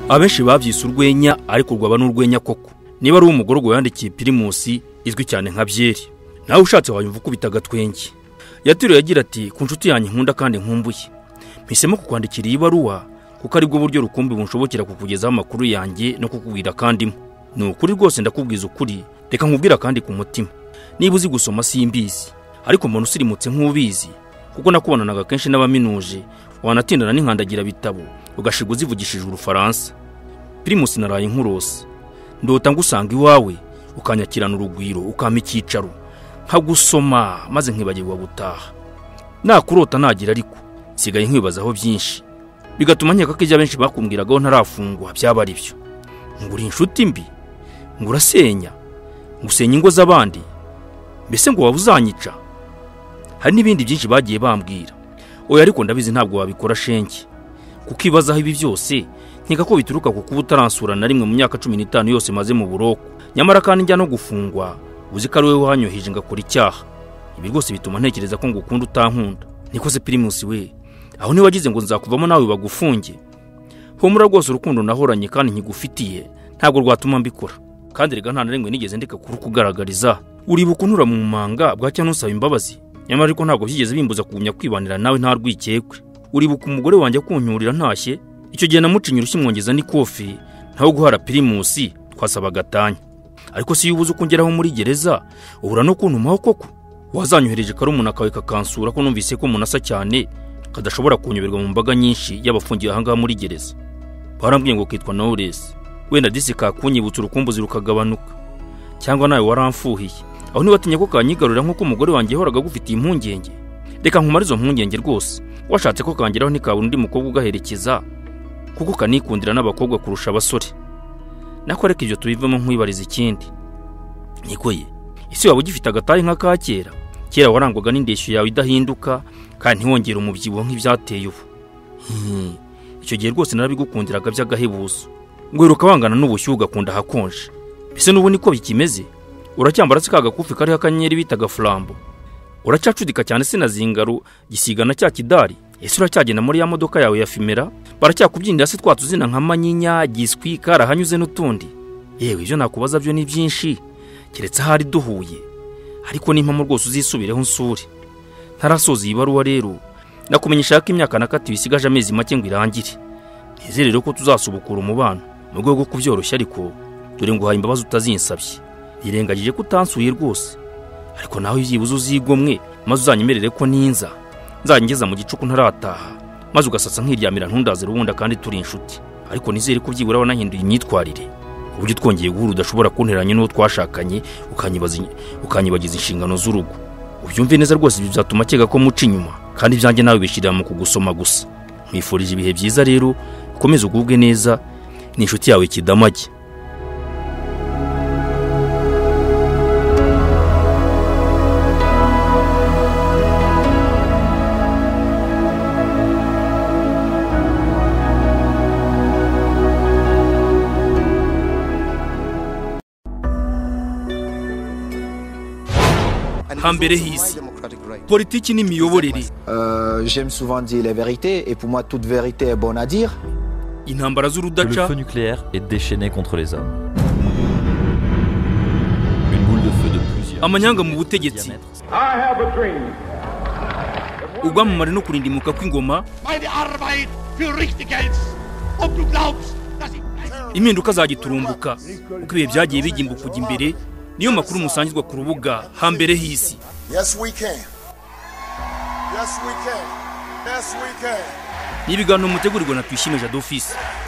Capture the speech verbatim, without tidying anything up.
abenshi babyise urwenya ariko rwaba n'urwenya koko. Niba ari umugororwa yandikiye Primus izwi cyane nka Byeri, nawe ushatse wayumva ukubita agatwenge. Yatiriwe yagira ati ku nshuti yanjye nkunda kandi nkumbuye, mpisemo kukwandikira iyi baruwa kuko ari bwo buryo rukumbi bunshobokera kukugezaho amakuru yanjye no kukubwira kandi mo. Ni ukuri rwose ndakubwiza ukuri, reka nkubwira kandi ku mutima. Niba uzi gusoma simbizi, ariko mbona usirimutse nk'ubizi kuko nakubonanaga kenshi n'abaminuje, wanatindana n'inkandagira bitabo ugashiga uzivugishije urufaransa. Primus naraye nkurose, ndota ngusanga iwawe ukanyakirana urugwiro ukampa icyicaro nkagusoma maze nkibagirwa gutaha. Nakurota nagira ariko sigaye nkwibazaho byinshi, bigatuma nkeka ko ijya benshi bakumbwiragaho ntarafungwa byaba ari byo. Nguri inshuti mbi, ngurasenya, ngusenya ingo z'abandi, mbese ngo wabuzanyica. Hari n'ibindi byinshi bagiye bambwira. Oya ariko ndabizi ntabwo wabikora shenge, kuko ibazaho ibi byose nkeka ko bituruka ku kuba utaransura na rimwe mu myaka cumi n'itanu yose maze mu buroko. Nyamara kandi njya no gufungwa uzi ko ari wowe wanyoheje ngakora icyaha. Ibi rwose bituma ntekereza ko ngukunda utankunda. Nikoze Primus we, aho ni wagize ngo nzakuvamo nawe bagufunge. Humura rwose urukundo nahoranye kandi nkigufitiye ntabwo rwatuma mbikora. Kandi rega nta na rimwe nigeze ndeka kuri kugaragariza. Uribuka unura mu manga bwacya nusaba imbabazi, nyamara ariko ntabwo byigeze bimbuza kugumya kwibanira nawe nta rwikekwe. Uribuka umugore wanjye kunyurira ntashye, icyo gihe namucinyira usimwongeza ni kofi ntaho guhara Primus twasaba gatanya. Ariko si yubuze ukongeraho muri gereza ubura no kuntumaho koko. Wazanyohereje karumuna kawe kakansura ko numvise ko munasa cyane kadashobora kunyoberwa mu mbaga nyinshi y'abafungiye ahangaha muri gereza. Barambwiye ngo kitwa Knowless, wenda disi kakunyibutsa urukumbuzi rukagabanuka, cyangwa nawe waramfuhiye aho nibatinye ko kanyigarurira nkuko umugore wanjye horaga gufitiye impungenge. Reka nkumara izo mpungenge rwose, washatse ko kangeraho ntikaba undi mukobwa ugaherekeza kuko kanikundira n'abakobwa kurusha abasore. Nako reka ibyo tubivemo nkwibariza ikindi. Nikoye isi waba ugifite agatari nka ka kera? Kera warangwaga n'indeshyo yawe idahinduka kandi ntiwongera umubyibuho nk'ibyateye ubu. Icyo gihe rwose narabigukundiraga by'agahebuzo, ngo iruka wangana n'ubushyuhe ugakunda hakonje. Bise n'ubu niko bikimeze? Uracyambara se kagakufi kariho akanyenyeri bitaga flambo? Uracyacudika cyane sinazingaru gisigana cya kidari? Ese uracyagenda muri ya modoka yawe ya Fimera? Baracyakubyindira se twatuzina nka Manyinya, Giswi, Karahanyuze n'utundi? Yewe ibyo nakubaza byo ni byinshi keretse hari duhuye. Ariko nimpamo rwose uzisubireho nsuri. Ntarasoza iyi baruwa rero, nakumenyesha ko imyaka nakatiwe isigaje amezi make ngo irangire. Nizere rero ko tuzasubukura umubano mu rwego rwo kubyoroshya, ariko dore ngo haye imbabazi utazinsabye. Irengagije ko utansuye rwose, ariko naho yibuze uzigomwe maze uzanyemerere ko ninza nzangeza mu gicuku ntarataha, maze ugasatsa nkiryamira ntundaze rubunda kandi turi inshuti. Ariko nizere ko byibura wanahinduye imyitwarire uburyo twongeye guhura udashobora kunteranya n'uwo twashakanye ukanyibaza ukanyibagiza inshingano z'urugo. Ubyumve neza rwose ibyo bizatuma kega ko muca inyuma kandi byanjye nawe bishirira mu kugusoma gusa. Mwifurije ibihe byiza rero, ukomeze ugubwe neza ni inshuti yawe Kidamage. Hambere hisi politiki n'imiyoborere. Euh, j'aime souvent dire les vérités et pour moi toute vérité est bonne à dire. Intambara z'urudaca. Le feu nucléaire est déchaîné contre les hommes. Une boule de feu de plusieurs. Amanyanga mu butegetsi. Ugwamamare no kurindimuka kw'ingoma. Meine Arbeit für richtig hältst und du glaubst, dass ich impinduka zagiturumbuka uko ibihe byagiye bigimba kujya imbere. Niyo makuru musangizwa ku rubuga Hambere hisi. Yes we can. Yes we can. Yes we can. Nibigano mutegurirwa na Tuyishime Jado Office.